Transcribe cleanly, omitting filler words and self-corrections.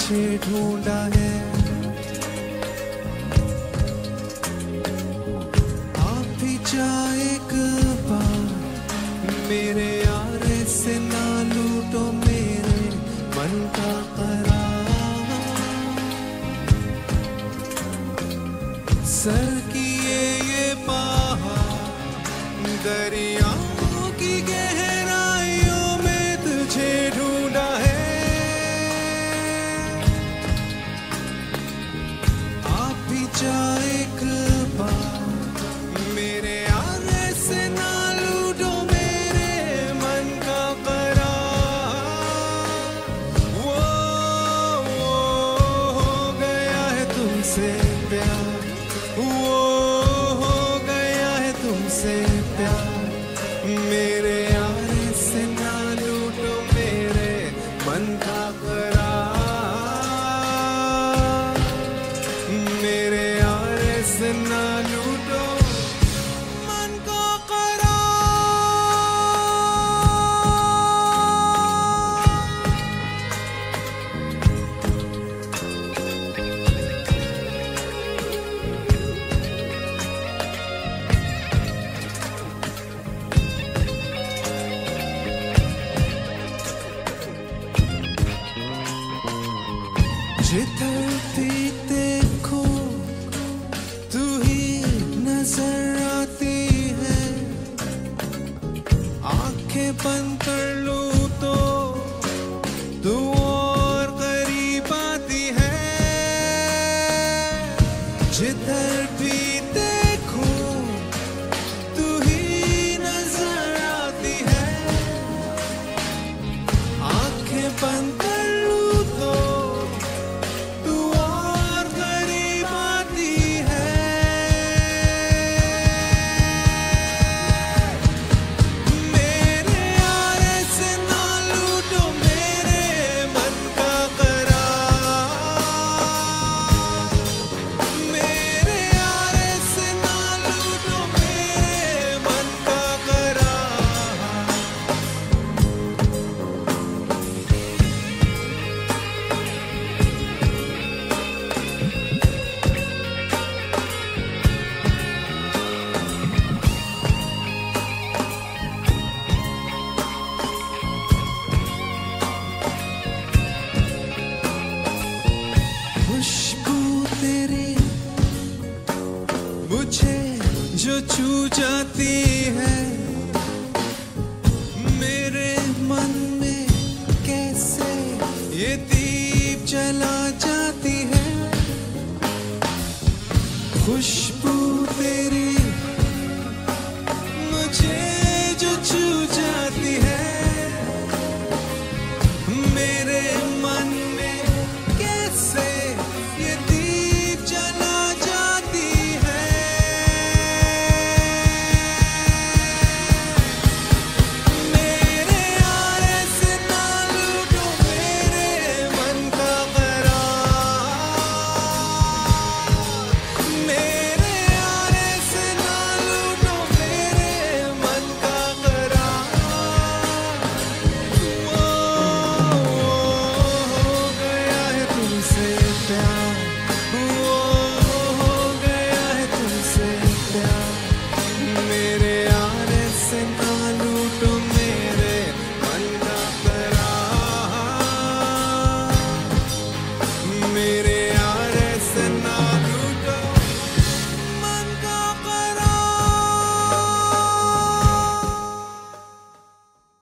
तुझे ढूंढा है, आप भी जा एक बार मेरे यार से ना लूटो मेरे मन का करार। सर किए ये पहाड़ दरियाओं की गहराइयों में तुझे ढूंढा है, आप भी जा एक बार मेरे आने से ना लूटो मेरे मन का करार। वो हो गया है तुमसे प्यार, वो हो गया है तुमसे प्यार, मेरे आने से ना लूटो मेरे मन का करार, मेरे आने से ना लूटो मन का जिधर भी देखो तू ही नजर आती है, आंखें बंद कर लूं तो तू और करीब आती है। जिधर भी देखो तू ही नजर आती है, आंखें बंद कर लूं तो तू और करीब आती है। मेरे आने से ना लूटो मेरे मन का करार, मेरे आने से ना लूटो मेरे मन का करार। खुशबू तेरी मुझे जो छू जाती है, मेरे मन में कैसे ये दीप जला जाती है। खुशबू तेरी